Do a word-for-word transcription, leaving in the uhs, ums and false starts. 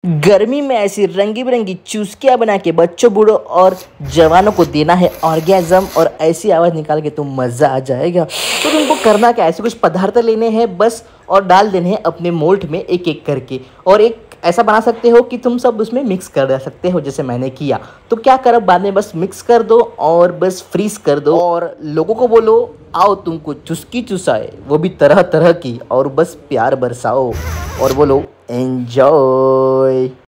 गर्मी में ऐसी रंगी बिरंगी चुस्कियाँ बना के बच्चों बूढ़ों और जवानों को देना है ऑर्गेज़म और ऐसी आवाज़ निकाल के तुम मज़ा आ जाएगा। तो तुमको करना क्या, ऐसे कुछ पदार्थ लेने हैं बस और डाल देने हैं अपने मोल्ड में एक एक करके, और एक ऐसा बना सकते हो कि तुम सब उसमें मिक्स कर सकते हो जैसे मैंने किया। तो क्या करो, बाद में बस मिक्स कर दो और बस फ्रीज कर दो और लोगों को बोलो आओ तुमको चुस्की चुसाए, वो भी तरह तरह की, और बस प्यार बरसाओ और बोलो एंजॉय।